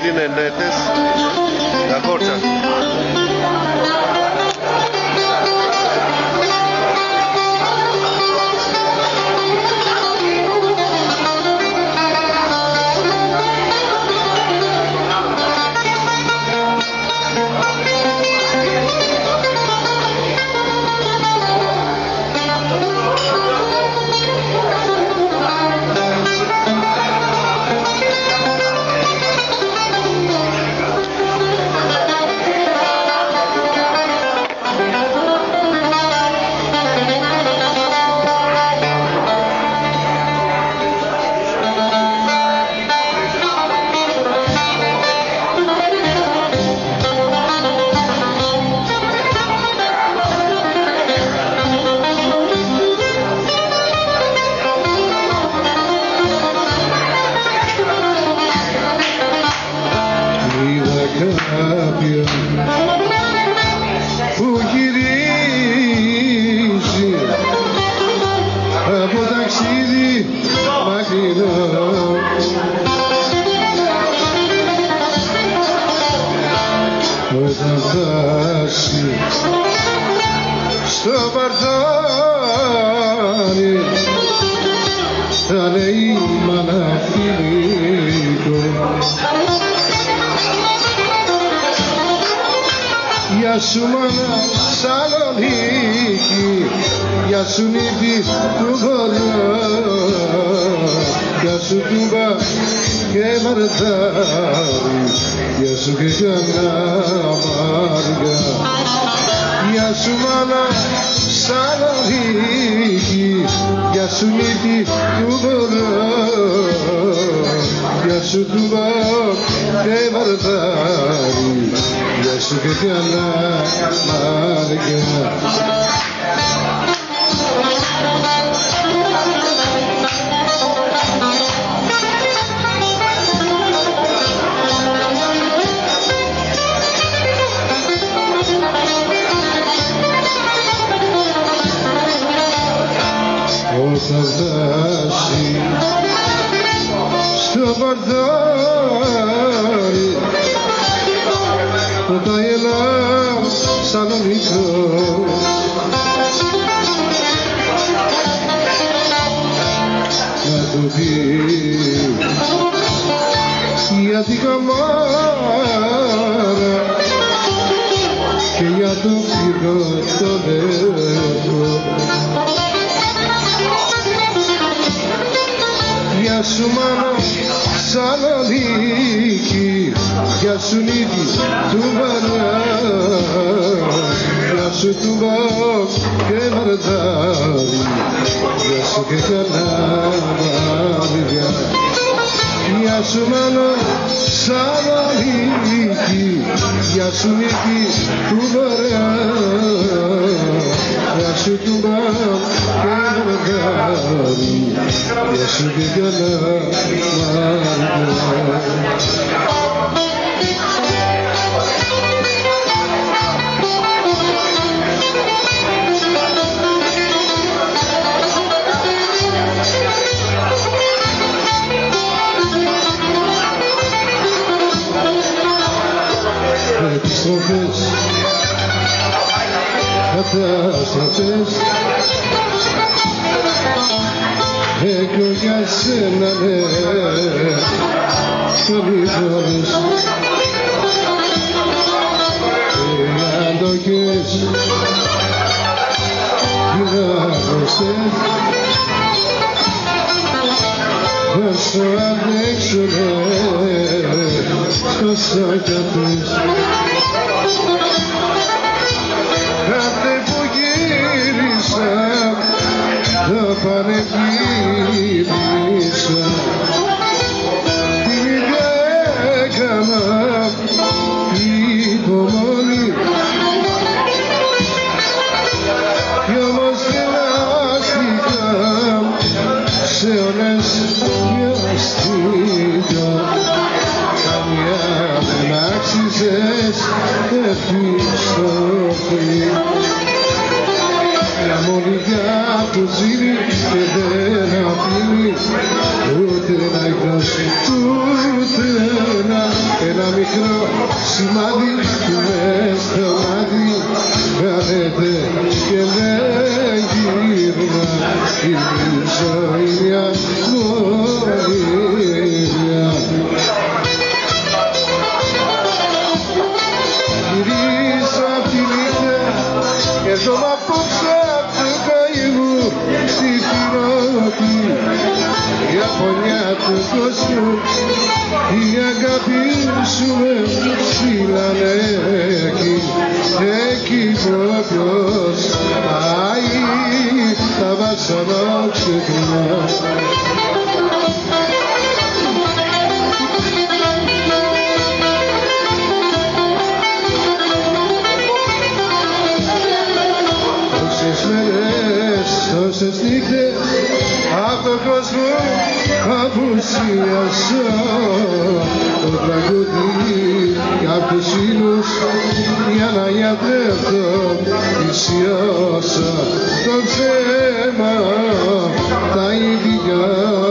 jinenetes la corcha. Που γυρίζει από ταξίδι μακρινό όταν φτάσει στο παρθάνι θα λέει μάνα φιλικό. Γεια σου μάνα Σαλονίκη, γεια σου νύχτη του βορρά, γεια σου Τούμπα και Μαρτάρι, γεια σου και Καναμάρια. Γεια σου μάνα Σαλονίκη, γεια σου νύχτη του βορρά, γεια σου Τούμπα και Μαρτάρι, γεια σου και Καναμάρια. Όταν φτάσει στο παρτάρι όταν γελά Σαλονίκο να του πει για την καμάρα και για το πυρό το νερό. Γεια σου μάνα Σαλονίκη, γεια σου νύχτη του βαρά, γεια σου Τούμπα και Μαρτάρι, γεια σου και Καναμάρια. Γεια σου μάνα Σαλονίκη, γεια σου νύχτη του βαρά, γεια σου Τούμπα και Μαρτάρι, γεια σου και Καναμάρια. Επιστροφές, καταστροφές, έχω για σένα ναι, καλύφωνες και αντοχές, γυναίκωσες, θα σου αντέξω ναι, τόσο κι αυτές. Κάθε που γύρισα θα πανεγύρισα, την ίδια έκανα υπομονή κι όμως γελάστηκα σε όλες μοιάστηκα. Καμιά δεν άξιζες επιστροφή, μια μονιά που ζήνει και δεν αφήνει ούτε να εκδώσει ούτε ένα σημάδι μες στο μάτι χάνεται και δεν γύρνα η ζωή μια μονήθεια. Γυρίζω απ' τη νύχτα και έρχομαι απόψε απ' το καημού στη φυρώτη η απονιά του κόσμου η αγάπη σου με στείλανε εκεί που όποιος πάει τα βάσανα ξεχνά. Τόσες μέρες, τόσες νύχτες απ' τον κόσμο απουσίασα το τραγούδι κι απ' τους ήλους για να γιατρεύω πλησιάσα το ψέμα τα ίδια